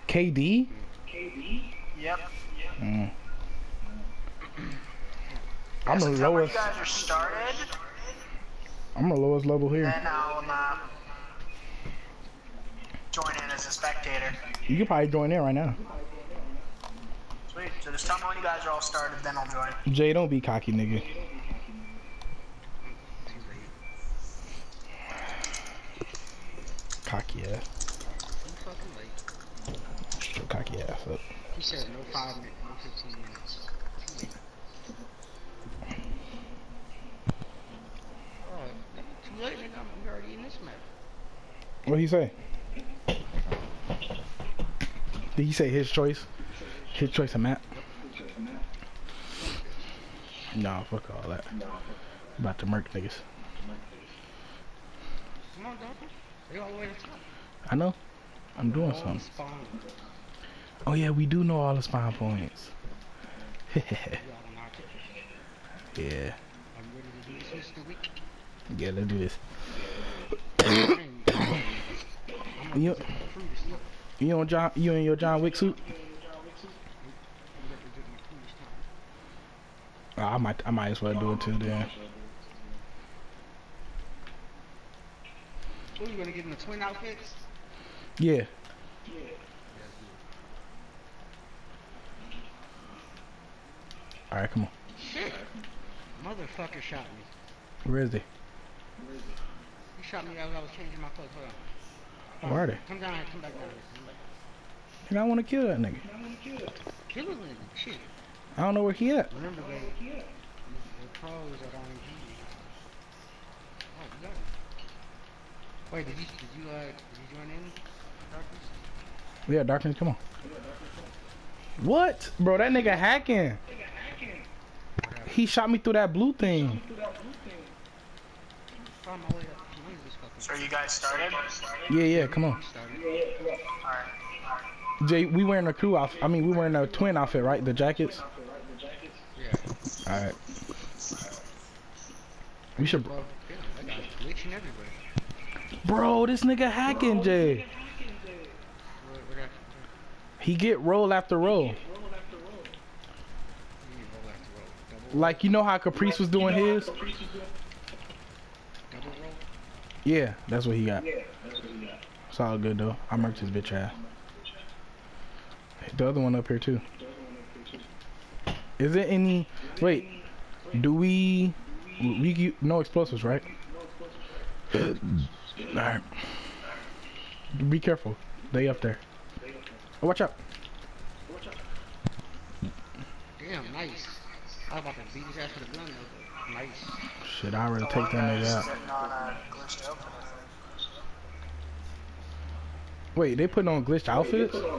KD? Yep. Mm. Yeah, I'm the so tell me when lowest. you guys are started, I'm the lowest level here. then I'll join in as a spectator. You can probably join in right now. Sweet. So just tell me when you guys are all started, then I'll join. Jay, don't be cocky, nigga. Too late. Cocky ass. Too fucking late. Shut your cocky ass up. He said no 5 minutes, no 15 minutes. Too late. Oh, nigga, too late, nigga. I'm already in this map. What'd he say? Did he say his choice? His choice of map? Nah, fuck all that. About to murk niggas. Come on, dog. They all the way to the top. I know. I'm doing All something. spawn. Oh yeah, we do know all the spawn points. You gotta knock it. Yeah. I'm ready to do this Mr. Week. Yeah, let's do this. I'm You, you on John? You in your John Wick suit? I might as well do it too then. What, you gonna get in the twin outfits? Yeah. All right, come on. Shit. Motherfucker shot me. Where is he? He shot me as I was changing my clothes. Hold on. Where are they? Come down here. Come back down here. Come back. And I want to kill that nigga. Kill him, nigga. Shit. I don't know where he at. Remember, baby. The pros at RNG. Oh, you got it. Wait, did you join in, Darkness? Yeah, Darkness, come on. What? Bro, that nigga hacking. He shot me through that blue thing. Found my way up. What is this fucking? So are you guys started? Yeah, come on. Alright. Jay, we wearing a crew outfit. I mean, we wearing a twin outfit, right? The jackets. Yeah. All right. We should. Well, yeah, I got glitching everywhere. Bro, this nigga hacking, Jay. What that? He get roll after roll. You need roll after roll. Double, Like, you know how Caprice was doing his? double roll. Yeah, that's what he got. It's all good though. I murked his bitch ass. The other one up here too. Is there any? Wait, do we no explosives, right? All right. Be careful. They up there. Oh, watch out. Damn, nice. I was about to beat his ass with a gun though. Nice. Shit, I already take that nigga out. Sitting on a glitched outfit, I think. Wait, they putting on glitched outfits? No, the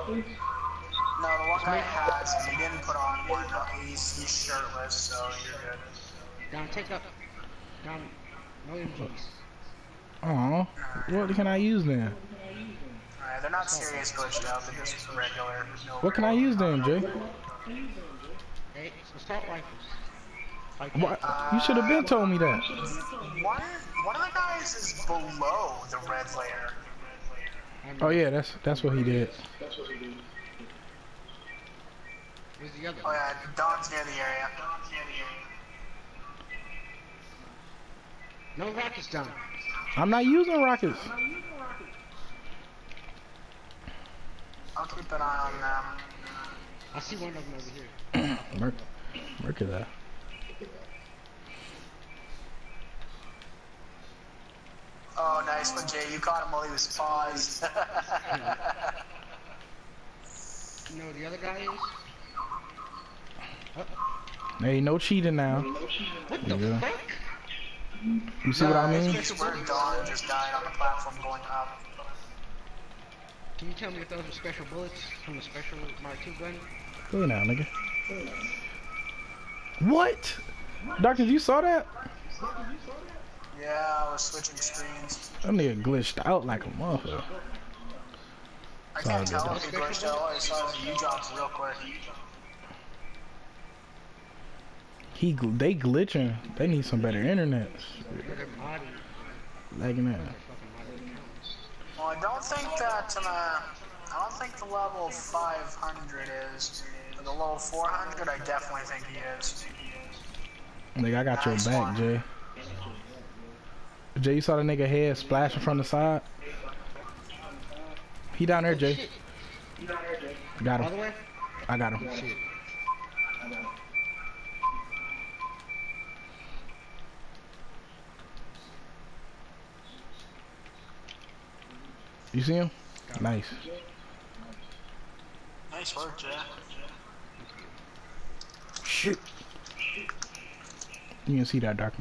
one guy has, he didn't put on one. He's shirtless, so you're good. Down, take up. Down. No MGs. Aw, what can I use then? Alright, they're not serious glitched out, they're just regular. No What can I use then, Jay? Hey, assault rifles. Like What? You should have been told me that. One of the guys is below the red layer. Oh yeah, that's what he did. Where's the other? Oh yeah, Don's near the area. No rockets down. I'm not using rockets. I'll keep an eye on them. I see one of them over here. Merc is that. Oh, nice one, Jay. You caught him while he was paused. You know where the other guy is? Hey, no cheating now. What the Yeah. fuck? You see what I mean? It's where Don just died on the platform going up. Can you tell me if those are special bullets from the special Mark II gun? Hey now, nigga. What? Doctor, you saw that? Yeah, I was switching screens. That nigga glitched out like a motherfucker. I Sorry, can't tell dude. if he glitched out. All I saw was the U-drops real quick. They glitching. They need some better internet. They're modding. Lagging out. They're fucking modding accounts. Well, I don't think that I don't think the level 500 is. But the level 400, I definitely think he is. Nigga, I got Nice your back, one. Jay. Jay, you saw the nigga head splashing from the side? He down there, Oh, Jay. shit. Got All the him. way? I got him. Shit. You see him? Nice. Nice work, Jay. Shit. You can see that, Darkness.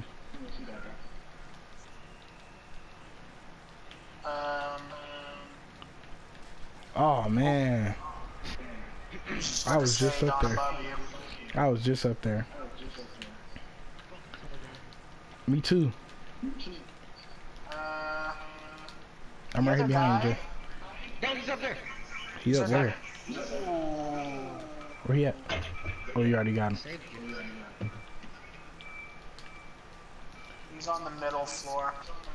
Oh, man. I was just up there. I was just up there. Me too. I'm right here behind you, Jay. No, he's up there. He up where? Where he at? Oh, you already got him. Saved you. He's on the middle floor.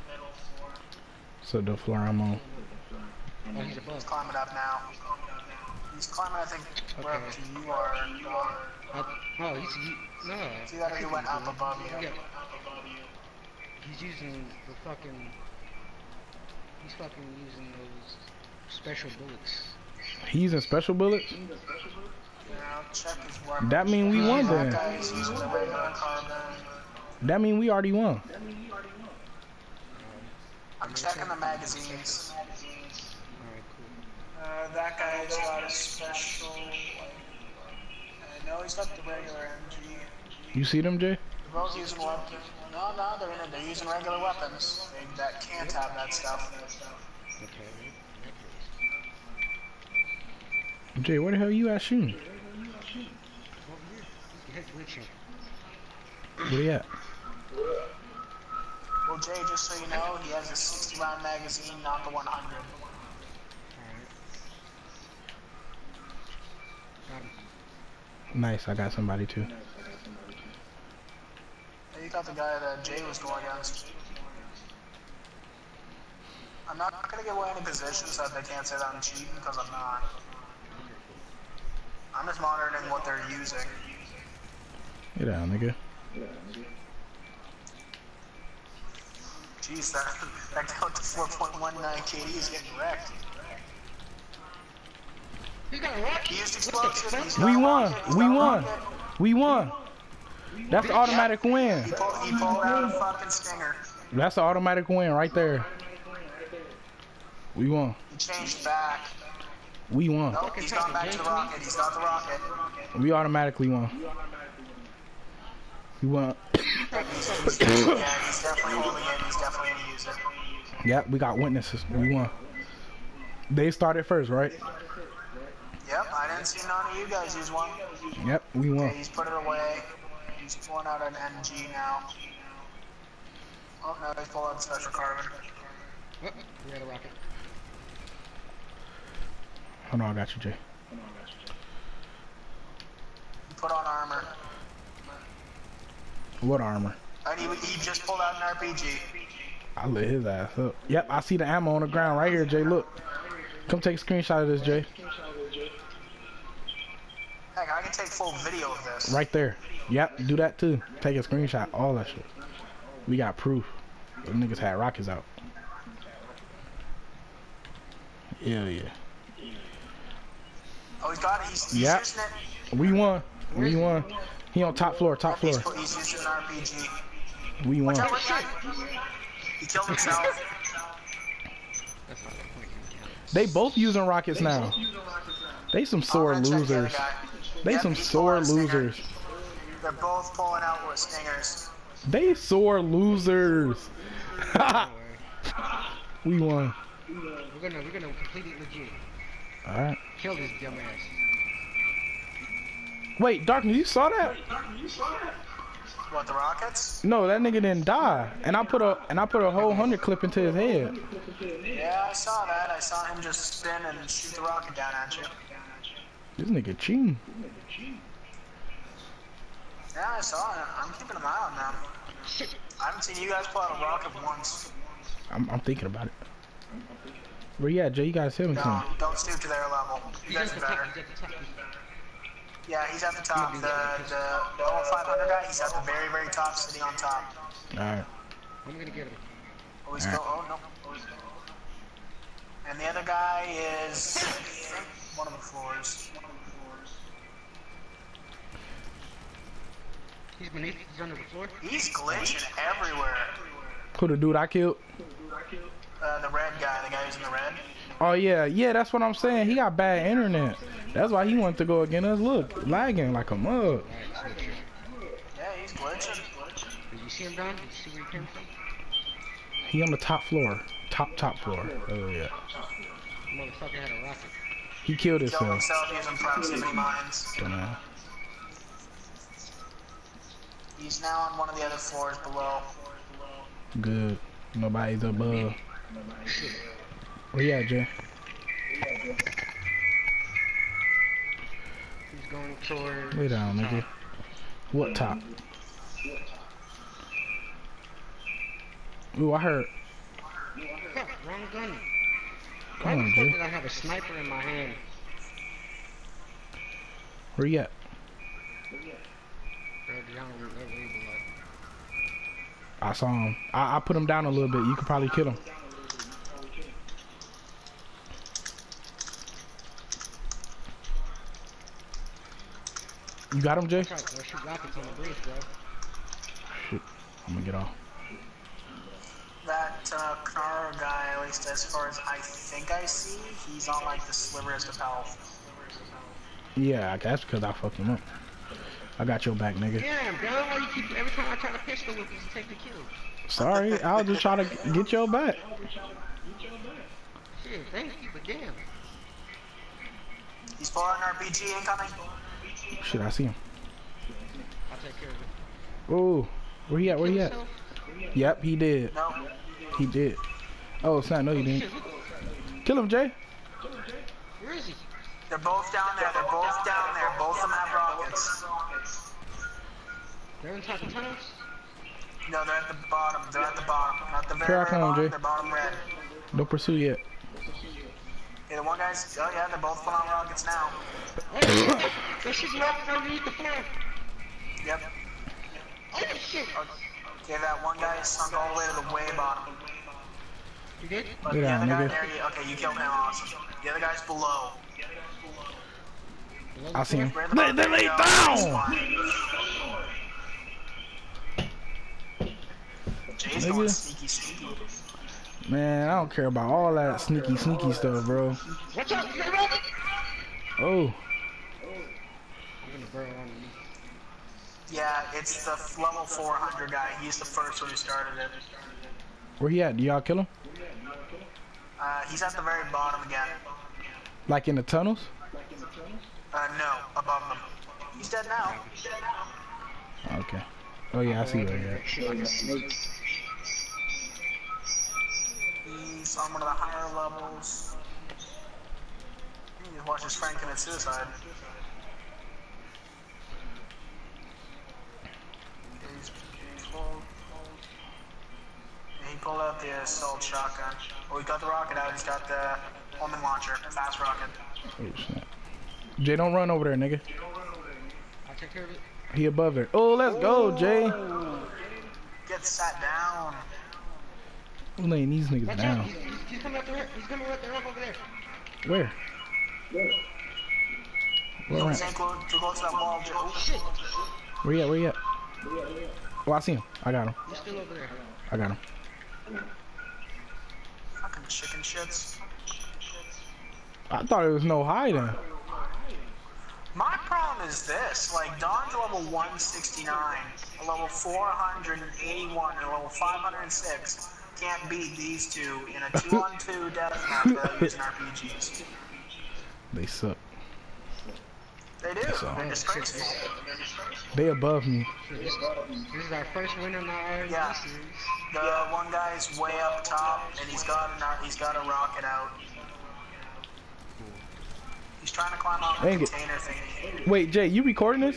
So the floor I'm on. Oh, he's He's above. climbing up now. He's climbing, I think, where up Okay. to you are. Oh, no. See that he went up above you. Yeah. He's using the fucking. He's fucking using those special bullets. He's using special bullets? Yeah, check his weapon. That mean we won That then. guy's using the regular carbine. That mean we already won. I'm checking the magazines. Alright, cool. That guy's got a special. No, he's got the regular MG. You see them, Jay? They're both using weapons. No, they're using regular weapons. That can't have that stuff. Okay. Jay, where the hell you at shooting? Over here. He's glitching. Where he at? Well, Jay, just so you know, he has a 60-round magazine, not the 100. Alright. Got him. Nice, I got somebody too. You got the guy that Jay was going against. I'm not gonna give away any positions so that they can't say that I'm cheating, because I'm not. I'm just monitoring what they're using. Get down, nigga. Jeez, that guy with the 4.19 KD is getting wrecked. He's got a rocket. He used explosive. He's got We a won. rocket, he's We got a won. rocket. We won. That's the automatic win. He pulled out a fucking stinger. That's the automatic win right there. We won. He changed back. We won. Nope, he's gone back to the rocket. He's got the rocket. We automatically won. We won. Yeah, he's definitely holding it. He's definitely gonna use it. Yep, we got witnesses. We won. They started first, right? Yep, I didn't see none of you guys use one. Yep, we won. Okay, he's put it away. He's pulling out an MG now. Oh no, he's pulling out a special carbon. Oh, we got a rocket. Hold on, I got you, Jay. He put on armor. What armor? And he just pulled out an RPG. I lit his ass up. Yep, I see the ammo on the ground right here, Jay. Look. Come take a screenshot of this, Jay. Heck, I can take full video of this. Right there. Yep, do that too. Take a screenshot. All that shit. We got proof. Those niggas had rockets out. Hell yeah. Oh, he's got it. He's Yep. using it. We won. We won. He on top floor, top floor. He's using an RPG. We won. Watch out, watch out. He killed himself. That's not the point. They both using rockets now. They some sore I'm gonna check the other losers. guy. They Yep, some he's sore pulling a stinger. losers. They're both pulling out with stingers. They sore losers. We won. We're gonna complete it legit. Alright. Kill this dumbass. Wait, Darkness, you saw that? What, the rockets? No, that nigga didn't die. And I put a whole 100 clip into his head. Yeah, I saw that. I saw him just spin and shoot the rocket down at you. This nigga cheating. Yeah, I saw it. I'm keeping an eye on them. I haven't seen you guys pull out a rocket once. I'm thinking about it. Where you at, Jay? You got 17. Don't stoop to their level. You guys are better. He's at the top. Yeah, he's at the top. The old 500 guy, he's at the very, very top, sitting on top. Alright. I'm gonna get him. Oh, he's still. Oh, no. And the other guy is one of the floors. He's beneath. He's under the floor. He's glitching everywhere. Who, the dude I killed? The red guy, the guy who's in the red. Oh yeah, yeah, that's what I'm saying. He got bad internet. That's why he wanted to go against us. Look, lagging like a mug. Yeah, he's glitching. Did you see him, Don? Did you see where he came from? He on the top floor. Top floor. Oh yeah. Motherfucker had a rocket. He killed Killed himself. himself using proximity mines. Dumbass. He's now on one of the other floors below. Good. Nobody's above. Where you at, Jay? He's going towards. Lay down, the nigga. top. What top? Ooh, I heard. Fuck, wrong gun. Why Come on, the fuck Jay. did I have a sniper in my hand? Where you at? Bro, down way below. I saw him. I put him down a little bit. You could probably kill him. You got him, Jay? That's right, bro. Shoot rockets on the bridge, bro. Shit. I'm gonna get off. That Knarr guy, at least as far as I think I see, he's on like the sliverest of health. Yeah, that's because I fucked him up. I got your back, nigga. Damn, bro. Why you keep every time I try to pistol whip you take the kill? Sorry, I was just trying to get your back. Shit, thank you, but damn. He's firing RPG incoming. Shit, I see him. I'll take care of it. Oh, where he at? Where he at? Himself? Yep, he did. No. He did. Oh, snap, no, you didn't. Kill him, Jay. Where is he? They're both down there. They're both down there. Both of them have rockets. They're inside the tunnels? No, they're at the bottom. They're at the bottom. Not the very, Here I very come, bottom. Jay. They're bottom red. Don't pursue yet. Okay, the one guy's. Oh yeah, they're both pulling on rockets now. Hey, they're shooting rockets underneath the floor. Yep. Oh shit. Okay, that one guy is sunk all the way to the way bottom. You did? But Lay the down, other guy nigga. there, okay, you killed him. Awesome. The other guy's below. I see him. Right above They lay there, down! Jay's Nigga. going sneaky. Man, I don't care about all that sneaky stuff, bro. Watch out, you got a rocket! Oh, I'm gonna burrow underneath. Yeah, it's the level 400 guy. He's the first one who started it. where he at? Do y'all kill him? He's at the very bottom again. Like in the tunnels? No, above them. He's dead now. Okay. Oh yeah, I see where he at. Shit like a snake. He's on one of the higher levels. He just watched his friend commit suicide. He's he pulled out the assault shotgun. Oh, he got the rocket out. He's got the homing launcher, fast rocket. Oh snap. Jay, don't run over there, nigga. I'll take care of it. He above there. Oh, let's go, Jay. Get sat down. I'm laying these niggas Watch out, down. he's coming up the ramp. He's coming up the ramp over there. Where? Where He's at? ain't too close to that wall. Oh, Shit, Where you at? Where you at? Oh, I see him. I got him. he's still over there. I got him. fucking chicken shits. I thought it was no hiding. My problem is this, like, Don's level 169, a level 481, and a level 506 can't beat these two in a 2-on-2 deathmatch without using RPGs. They suck. They do. So- They're disgraceful. They above me. This is our first win in our Yeah. series. The one guy's way up top, and he's got a rocket out. He's trying to climb out the Dang it. container thing. Wait, Jay, you recording this?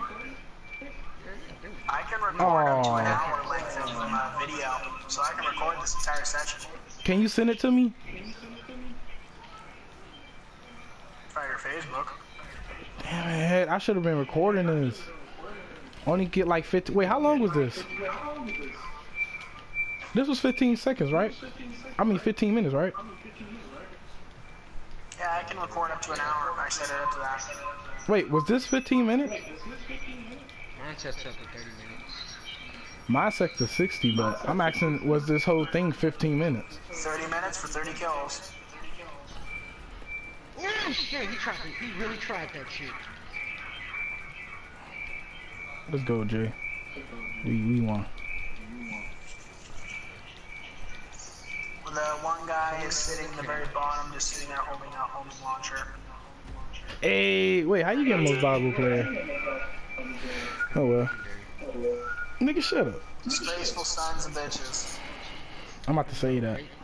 I can record up to an Aw. hour length of video, so I can record this entire session. Can you send it to me? Facebook. Damn it, I should have been recording this. Only get like 50. Wait, how long was this? This was 15 seconds, right? I mean 15 minutes, right? Yeah, I can record up to an hour. I set it up to that. Wait, was this 15 minutes? Mine sets up to 30 minutes. My set to 60, but I'm asking, was this whole thing 15 minutes? 30 minutes for 30 kills. Oh shit, he really tried that shit. Let's go, Jay. We won. The one guy is sitting in the very bottom, just sitting there holding a homing launcher. Hey, wait, how you get most valuable player? Oh well. Nigga, shut up. Disgraceful sons of bitches. I'm about to say that.